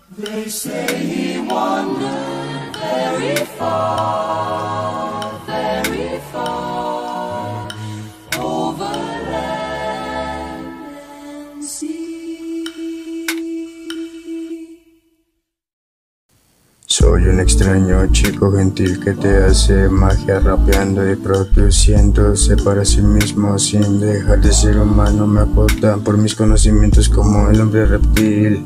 They say he wandered very far, over land and sea. Soy un extraño chico gentil que te hace magia rapeando y produciéndose para sí mismo sin dejar de ser humano. Me apodan por mis conocimientos como el hombre reptil.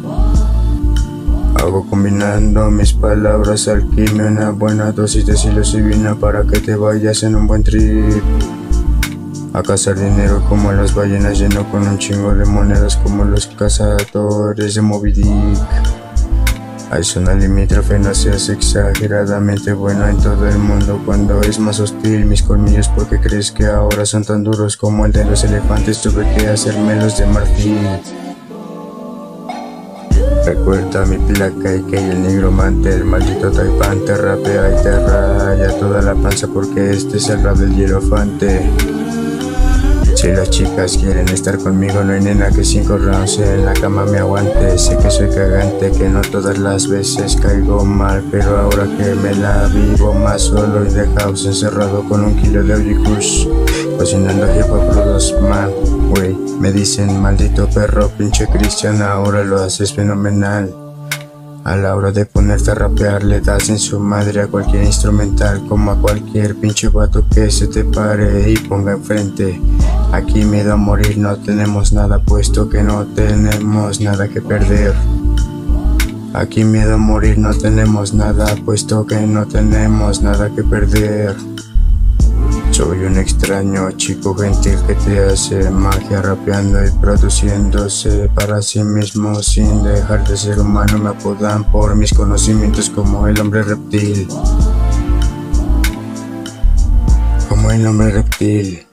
Hago combinando mis palabras alquimia, una buena dosis de psilocibina para que te vayas en un buen trip. A cazar dinero como las ballenas, lleno con un chingo de monedas como los cazadores de Moby Dick. Hay zona limítrofe, no seas exageradamente bueno en todo el mundo cuando es más hostil. Mis colmillos, porque crees que ahora son tan duros como el de los elefantes, tuve que hacérmelos de marfil. Recuerda mi placa y que el nigromante, el maldito taipán te rapea y te raya toda la panza porque este es el rap del hierofante. Si las chicas quieren estar conmigo, no hay nena que 5 rounds en la cama me aguante. Sé que soy cagante, que no todas las veces caigo mal, pero ahora que me la vivo más solo y de house encerrado con 1 kilo de OG Kush, cocinando hip hop crudos, man, wey. Me dicen maldito perro, pinche Cristian, ahora lo haces fenomenal. A la hora de ponerte a rapear le das en su madre a cualquier instrumental, como a cualquier pinche vato que se te pare y ponga enfrente. Aquí miedo a morir no tenemos nada, puesto que no tenemos nada que perder. Aquí miedo a morir no tenemos nada, puesto que no tenemos nada que perder. Soy un extraño chico gentil que te hace magia rapeando y produciéndose para sí mismo sin dejar de ser humano. Me apodan por mis conocimientos como el hombre reptil. Como el hombre reptil.